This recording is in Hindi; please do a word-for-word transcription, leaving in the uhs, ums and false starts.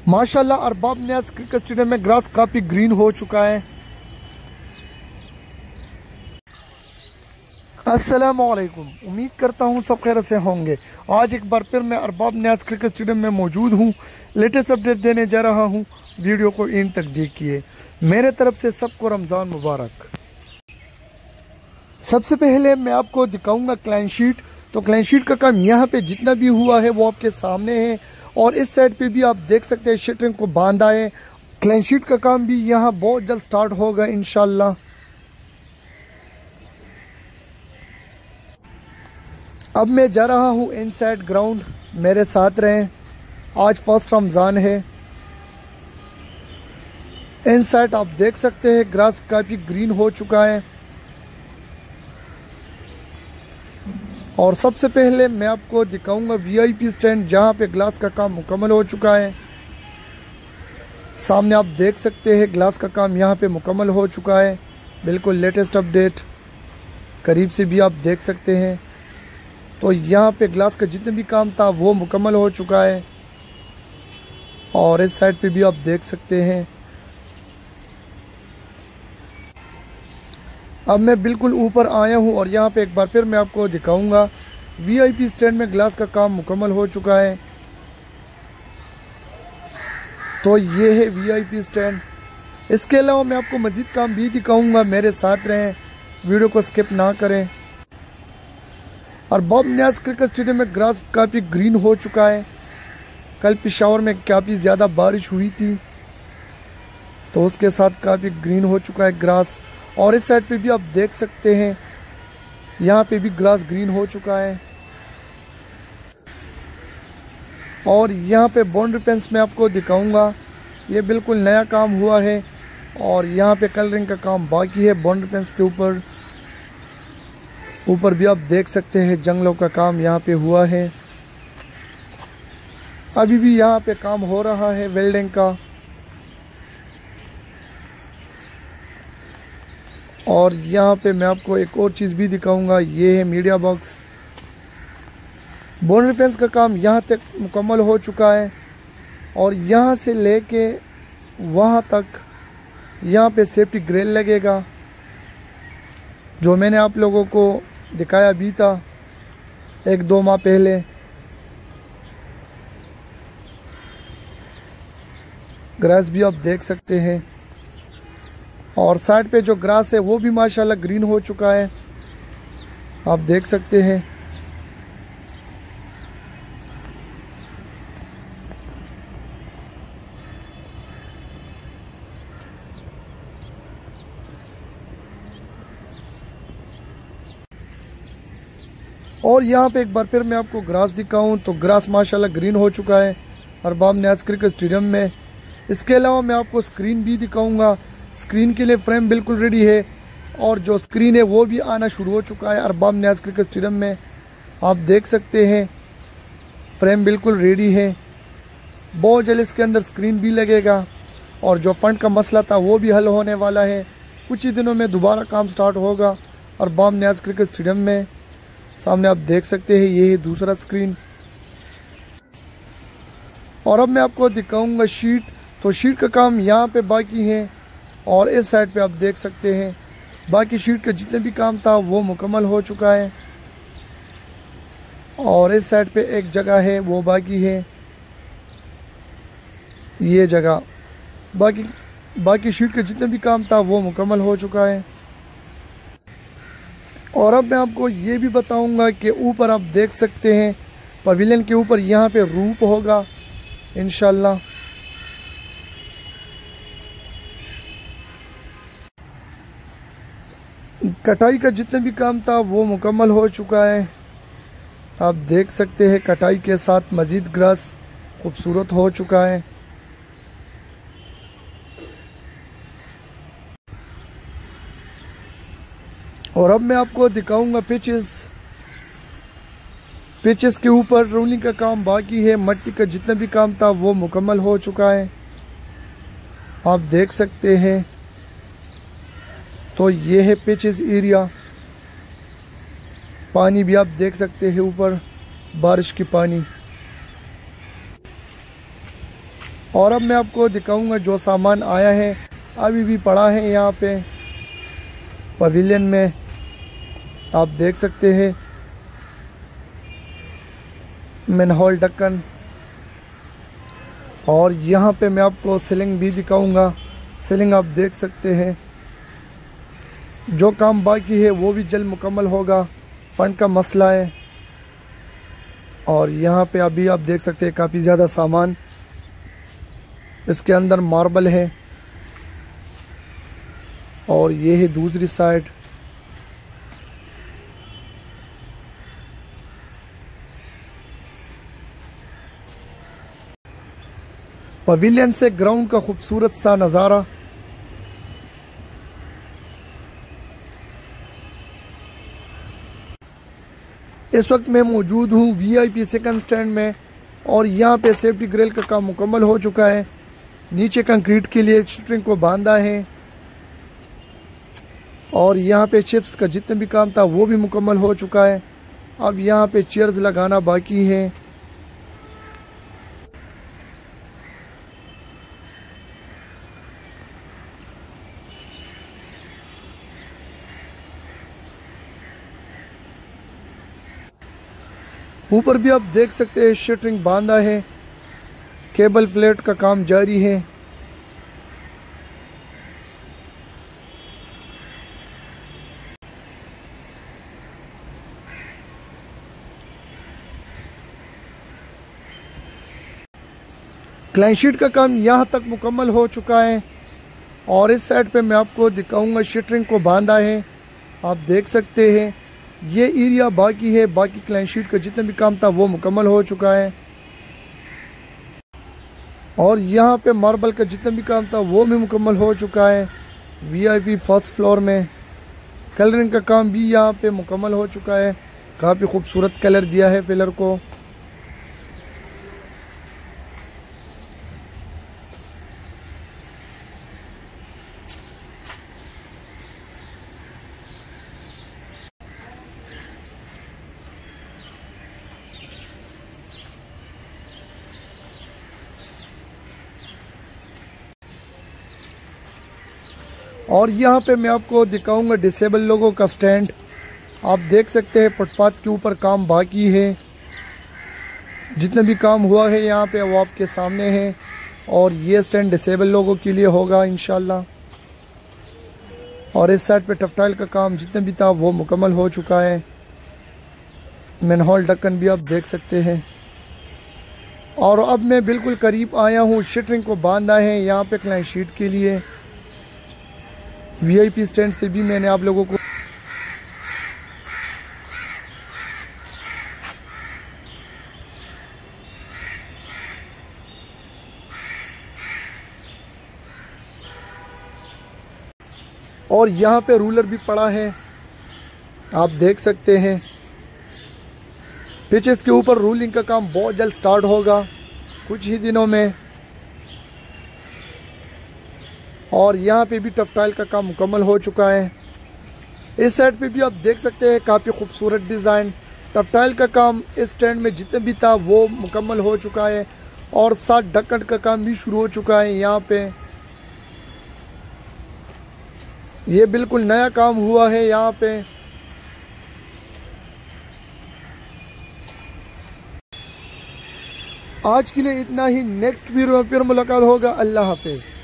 माशाल्लाह अरबाब नियाज क्रिकेट स्टेडियम में ग्रास काफी ग्रीन हो चुका है। अस्सलामु अलैकुम, उम्मीद करता हूँ सब खैर से होंगे। आज एक बार फिर मैं अरबाब नियाज क्रिकेट स्टेडियम में मौजूद हूँ। लेटेस्ट अपडेट देने जा रहा हूँ, वीडियो को इन तक देखिए। मेरे तरफ से सबको रमज़ान मुबारक। सबसे पहले मैं आपको दिखाऊंगा क्लीन शीट। तो क्लीन शीट का काम यहाँ पे जितना भी हुआ है वो आपके सामने है, और इस साइड पे भी आप देख सकते हैं शटरिंग को बांधा है। क्लीन शीट का काम भी यहाँ बहुत जल्द स्टार्ट होगा इंशाल्लाह। अब मैं जा रहा हूँ इनसाइड ग्राउंड, मेरे साथ रहें। आज फर्स्ट रमज़ान है। इनसाइड आप देख सकते हैं ग्रास काफ़ी ग्रीन हो चुका है। और सबसे पहले मैं आपको दिखाऊंगा वीआईपी स्टैंड, जहां पे ग्लास का काम मुकम्मल हो चुका है। सामने आप देख सकते हैं ग्लास का काम यहां पे मुकम्मल हो चुका है। बिल्कुल लेटेस्ट अपडेट, करीब से भी आप देख सकते हैं। तो यहां पे ग्लास का जितना भी काम था वो मुकम्मल हो चुका है। और इस साइड पे भी आप देख सकते हैं। अब मैं बिल्कुल ऊपर आया हूं और यहाँ पे एक बार फिर मैं आपको दिखाऊंगा वीआईपी स्टैंड में ग्लास का काम मुकम्मल हो चुका है। तो ये है वीआईपी स्टैंड। इसके अलावा मैं आपको मज़ीद काम भी दिखाऊंगा, मेरे साथ रहें, वीडियो को स्किप ना करें। अरबाब नियाज क्रिकेट स्टेडियम में ग्रास काफ़ी ग्रीन हो चुका है। कल पेशावर में काफ़ी ज़्यादा बारिश हुई थी, तो उसके साथ काफ़ी ग्रीन हो चुका है ग्रास। और इस साइड पे भी आप देख सकते हैं, यहाँ पे भी ग्रास ग्रीन हो चुका है। और यहाँ पे बाउंड्री फेंस में आपको दिखाऊंगा, ये बिल्कुल नया काम हुआ है। और यहाँ पे कलरिंग का काम बाकी है बाउंड्री फेंस के ऊपर। ऊपर भी आप देख सकते हैं जंगलों का काम यहाँ पे हुआ है। अभी भी यहाँ पे काम हो रहा है वेल्डिंग का। और यहाँ पे मैं आपको एक और चीज़ भी दिखाऊंगा, ये है मीडिया बॉक्स। बाउंड्री फेंस का काम यहाँ तक मुकम्मल हो चुका है। और यहाँ से लेके वहाँ तक यहाँ पे सेफ्टी ग्रिल लगेगा, जो मैंने आप लोगों को दिखाया भी था एक दो माह पहले। ग्रास भी आप देख सकते हैं। और साइड पे जो ग्रास है वो भी माशाल्लाह ग्रीन हो चुका है, आप देख सकते हैं। और यहाँ पे एक बार फिर मैं आपको ग्रास दिखाऊं तो ग्रास माशाल्लाह ग्रीन हो चुका है अरबाब नियाज क्रिकेट स्टेडियम में। इसके अलावा मैं आपको स्क्रीन भी दिखाऊंगा। स्क्रीन के लिए फ्रेम बिल्कुल रेडी है, और जो स्क्रीन है वो भी आना शुरू हो चुका है अरबाब नियाज क्रिकेट स्टेडियम में। आप देख सकते हैं फ्रेम बिल्कुल रेडी है। बहुत जल्द इसके अंदर स्क्रीन भी लगेगा। और जो फंड का मसला था वो भी हल होने वाला है। कुछ ही दिनों में दोबारा काम स्टार्ट होगा अरबाब नियाज क्रिकेट स्टेडियम में। सामने आप देख सकते हैं ये है दूसरा स्क्रीन। और अब मैं आपको दिखाऊंगा शीट। तो शीट का काम यहाँ पे बाकी है, और इस साइड पे आप देख सकते हैं बाकी शीट का जितना भी काम था वो मुकम्मल हो चुका है। और इस साइड पे एक जगह है वो बाकी है, ये जगह। बाकी बाकी शीट का जितना भी काम था वो मुकम्मल हो चुका है। और अब मैं आपको ये भी बताऊंगा कि ऊपर आप देख सकते हैं पवेलियन के ऊपर यहाँ पे रूफ होगा इंशाल्लाह। कटाई का जितना भी काम था वो मुकम्मल हो चुका है। आप देख सकते हैं कटाई के साथ मज़ीद ग्रास खूबसूरत हो चुका है। और अब मैं आपको दिखाऊंगा पिचेस। पिचेस के ऊपर रोलिंग का काम बाकी है। मट्टी का जितना भी काम था वो मुकम्मल हो चुका है, आप देख सकते हैं। तो ये है पिचेस एरिया। पानी भी आप देख सकते हैं ऊपर, बारिश की पानी। और अब मैं आपको दिखाऊंगा जो सामान आया है अभी भी पड़ा है यहाँ पे पवेलियन में, आप देख सकते हैं। मैनहोल ढक्कन, और यहाँ पे मैं आपको सीलिंग भी दिखाऊंगा। सीलिंग आप देख सकते हैं, जो काम बाकी है वो भी जल्द मुकम्मल होगा, फंड का मसला है। और यहाँ पे अभी आप देख सकते हैं काफ़ी ज़्यादा सामान, इसके अंदर मार्बल है। और ये है दूसरी साइड, पवेलियन से ग्राउंड का खूबसूरत सा नज़ारा। इस वक्त मैं मौजूद हूँ वीआईपी सेकंड स्टैंड में, और यहाँ पे सेफ्टी ग्रिल का काम मुकम्मल हो चुका है। नीचे कंक्रीट के लिए शटरिंग को बांधा है, और यहाँ पे चिप्स का जितना भी काम था वो भी मुकम्मल हो चुका है। अब यहाँ पे चेयर्स लगाना बाकी है। ऊपर भी आप देख सकते हैं शटरिंग बांधा है, केबल फ्लेट का काम जारी है। क्लाइन शीट का काम यहाँ तक मुकम्मल हो चुका है, और इस साइड पे मैं आपको दिखाऊंगा शटरिंग को बांधा है, आप देख सकते हैं। ये एरिया बाकी है, बाकी क्लाइन शीट का जितना भी काम था वो मुकम्मल हो चुका है। और यहाँ पे मार्बल का जितना भी काम था वो भी मुकम्मल हो चुका है। वीआईपी फर्स्ट फ्लोर में कलरिंग का काम भी यहाँ पे मुकम्मल हो चुका है। काफ़ी खूबसूरत कलर दिया है पिलर को। और यहाँ पे मैं आपको दिखाऊंगा डिसेबल लोगों का स्टैंड। आप देख सकते हैं फुटपाथ के ऊपर काम बाकी है, जितना भी काम हुआ है यहाँ पे वो आपके सामने है। और ये स्टैंड डिसेबल लोगों के लिए होगा इंशाल्लाह। और इस साइड पे टफ्टाइल का काम जितना भी था वो मुकम्मल हो चुका है। मैनहोल ढक्कन भी आप देख सकते हैं। और अब मैं बिल्कुल करीब आया हूँ, शटरिंग को बांधा है यहाँ पे क्लाइन शीट के लिए। वीआईपी स्टैंड से भी मैंने आप लोगों को और यहाँ पे रूलर भी पड़ा है, आप देख सकते हैं। पिचेस के ऊपर रूलिंग का काम बहुत जल्द स्टार्ट होगा, कुछ ही दिनों में। और यहाँ पे भी टफ्टाइल का काम मुकम्मल हो चुका है। इस साइड पे भी आप देख सकते हैं काफ़ी खूबसूरत डिज़ाइन। टफ्टाइल का काम इस स्टैंड में जितना भी था वो मुकम्मल हो चुका है, और साथ ढक्कन का काम भी शुरू हो चुका है यहाँ पे। ये बिल्कुल नया काम हुआ है यहाँ पे। आज के लिए इतना ही, नेक्स्ट वीडियो में फिर मुलाकात होगा। अल्लाह हाफिज़।